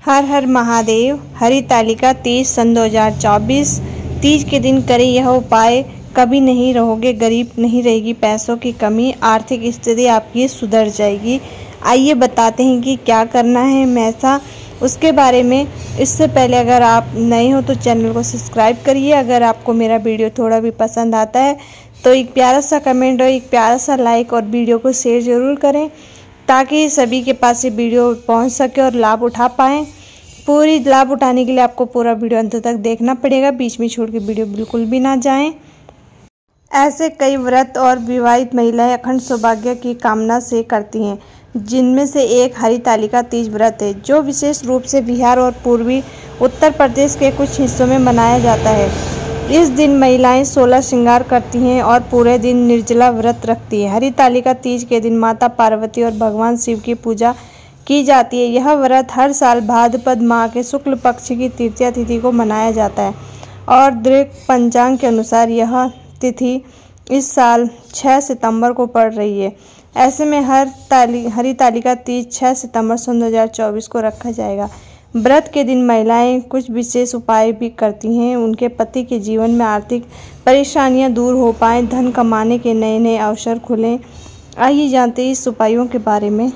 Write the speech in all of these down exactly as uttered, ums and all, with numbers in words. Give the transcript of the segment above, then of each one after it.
हर हर महादेव। हरितालिका तीज सन दो हज़ार चौबीस। तीज के दिन करें यह उपाय, कभी नहीं रहोगे गरीब, नहीं रहेगी पैसों की कमी, आर्थिक स्थिति आपकी सुधर जाएगी। आइए बताते हैं कि क्या करना है मैसा उसके बारे में। इससे पहले अगर आप नए हो तो चैनल को सब्सक्राइब करिए। अगर आपको मेरा वीडियो थोड़ा भी पसंद आता है तो एक प्यारा सा कमेंट और एक प्यारा सा लाइक और वीडियो को शेयर ज़रूर करें ताकि सभी के पास ये वीडियो पहुंच सके और लाभ उठा पाएँ। पूरी लाभ उठाने के लिए आपको पूरा वीडियो अंत तक देखना पड़ेगा, बीच में छोड़ के वीडियो बिल्कुल भी ना जाएं। ऐसे कई व्रत और विवाहित महिलाएं अखंड सौभाग्य की कामना से करती हैं, जिनमें से एक हरितालिका तीज व्रत है, जो विशेष रूप से बिहार और पूर्वी उत्तर प्रदेश के कुछ हिस्सों में मनाया जाता है। इस दिन महिलाएं सोलह श्रृंगार करती हैं और पूरे दिन निर्जला व्रत रखती हैं। हरितालिका तीज के दिन माता पार्वती और भगवान शिव की पूजा की जाती है। यह व्रत हर साल भाद्रपद माह के शुक्ल पक्ष की तृतीया तिथि को मनाया जाता है और दृक पंचांग के अनुसार यह तिथि इस साल छह सितंबर को पड़ रही है। ऐसे में हर ताली हरितालिका तीज छह सितंबर सन दो हज़ार चौबीस को रखा जाएगा। व्रत के दिन महिलाएं कुछ विशेष उपाय भी करती हैं, उनके पति के जीवन में आर्थिक परेशानियां दूर हो पाएँ, धन कमाने के नए नए अवसर खुलें। आइए जानते हैं इस उपायों के बारे में।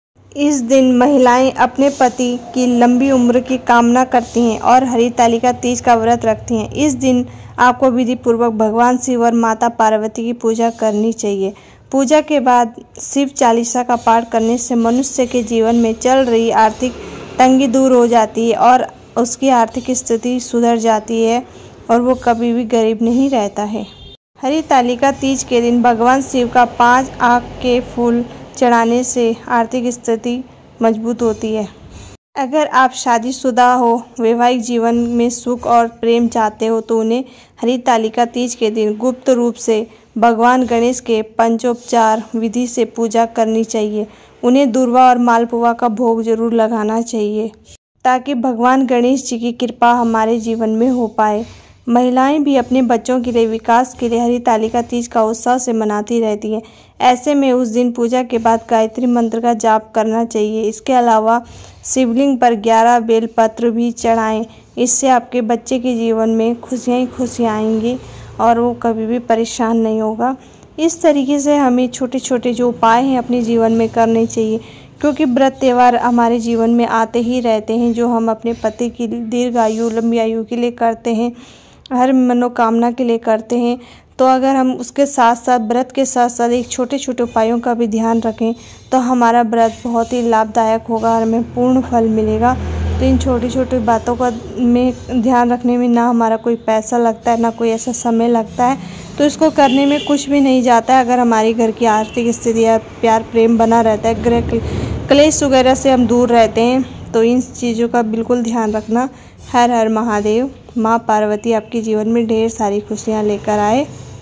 इस दिन महिलाएं अपने पति की लंबी उम्र की कामना करती हैं और हरितालिका तीज का व्रत रखती हैं। इस दिन आपको विधि पूर्वक भगवान शिव और माता पार्वती की पूजा करनी चाहिए। पूजा के बाद शिव चालीसा का पाठ करने से मनुष्य के जीवन में चल रही आर्थिक तंगी दूर हो जाती है और उसकी आर्थिक स्थिति सुधर जाती है और वो कभी भी गरीब नहीं रहता है। हरितालिका तीज के दिन भगवान शिव का पाँच आँख के फूल चढ़ाने से आर्थिक स्थिति मजबूत होती है। अगर आप शादीशुदा हो, वैवाहिक जीवन में सुख और प्रेम चाहते हो तो उन्हें हरितालिका तीज के दिन गुप्त रूप से भगवान गणेश के पंचोपचार विधि से पूजा करनी चाहिए। उन्हें दूर्वा और मालपुआ का भोग जरूर लगाना चाहिए ताकि भगवान गणेश जी की कृपा हमारे जीवन में हो पाए। महिलाएं भी अपने बच्चों के लिए विकास के लिए हरितालिका तीज का उत्साह से मनाती रहती हैं। ऐसे में उस दिन पूजा के बाद गायत्री मंत्र का जाप करना चाहिए। इसके अलावा शिवलिंग पर ग्यारह बेलपत्र भी चढ़ाएं। इससे आपके बच्चे के जीवन में खुशियाँ ही खुशियाँ आएंगी और वो कभी भी परेशान नहीं होगा। इस तरीके से हमें छोटे छोटे जो उपाय हैं अपने जीवन में करने चाहिए, क्योंकि व्रत त्यौहार हमारे जीवन में आते ही रहते हैं जो हम अपने पति की दीर्घ आयु लंबी आयु के लिए करते हैं, हर मनोकामना के लिए करते हैं। तो अगर हम उसके साथ साथ व्रत के साथ साथ एक छोटे छोटे उपायों का भी ध्यान रखें तो हमारा व्रत बहुत ही लाभदायक होगा और हमें पूर्ण फल मिलेगा। तो इन छोटी छोटी बातों का में ध्यान रखने में ना हमारा कोई पैसा लगता है, ना कोई ऐसा समय लगता है, तो इसको करने में कुछ भी नहीं जाता है। अगर हमारी घर की आर्थिक स्थिति या प्यार प्रेम बना रहता है, गृह क्लेश वगैरह से हम दूर रहते हैं, तो इन चीज़ों का बिल्कुल ध्यान रखना। हर हर महादेव। माँ पार्वती आपके जीवन में ढेर सारी खुशियाँ लेकर आए।